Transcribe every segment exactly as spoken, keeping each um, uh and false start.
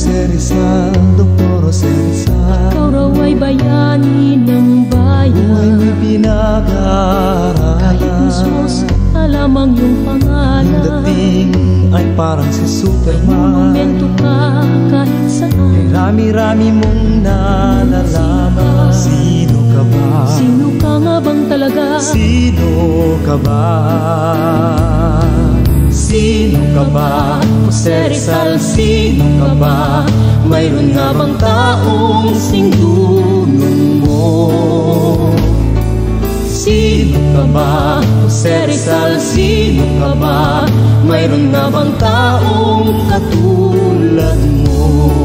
Jose Rizal, Doktor Jose Rizal. Ikaw raw ay bayani ng bayan. Buhay mo'y pinag-aaralan. Kahit musmos na lamang yung pangalan. Yung dating ay parang si Superman. May monumento ka kahit saan. Ay rami-rami mong nalalaman. Sino ka ba? Sino ka nga bang talaga? Sino ka ba? Sino ka ba? Jose Rizal, sino ka ba? Mayroon nga bang taong singdunong mo? Sino ka ba? Jose Rizal, sino ka ba? Mayroon nga bang taong katulad mo?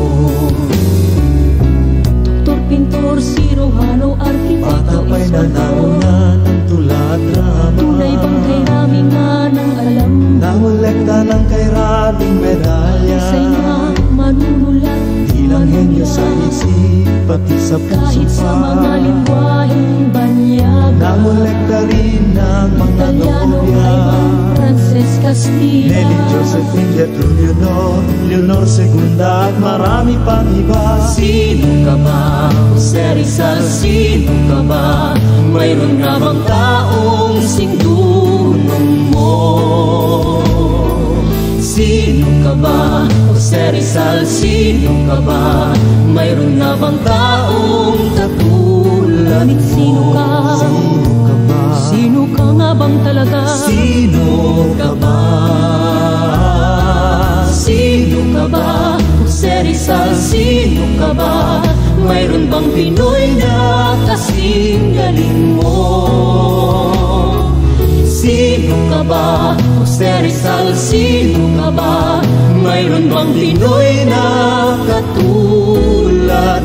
Doktor, pintor, sirojano, arkitekto, Bata pa'y nanalo na ng tula drama. tunay bang kay Rami nga ng alam mo? Nangolekta ng kay Raming medalya. Isa'y nga manunulat, Di lang henyo sa isip, pati sa puso kahit sa mga lingwaheng banyaga. Nangolekta rin ng mga Italiano, nobya. Ivan, Frances, Castilla, Nelly, Josephine, Getro, Leonor, Leonor Segunda at marami pang iba. Sino ka ba? Jose Rizal, sino ka ba? Mayroon nga bang taong singdunong mo? Sino ka ba? Jose Rizal, sino ka ba? Mayroon nga bang taong katulad mo? Sino ka? Sino ka ba? Sino ka nga bang talaga? Sino ka ba? Sino ka ba? Jose Rizal, sino ka ba? Mayroon bang Pinoy na kasing galing mo? Sino ka ba? Jose Rizal, sino ka ba? Mayroon bang Pinoy na katulad